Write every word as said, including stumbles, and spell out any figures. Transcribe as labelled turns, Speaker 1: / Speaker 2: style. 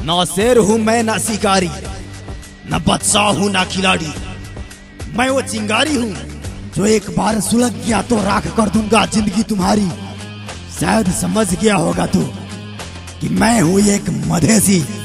Speaker 1: ना शेर हूं मैं, ना शिकारी, न बादशाह हूं ना खिलाड़ी। मैं वो चिंगारी हूं जो एक बार सुलग गया तो राख कर दूंगा जिंदगी तुम्हारी। शायद समझ गया होगा तू कि मैं हूं एक मधेसी।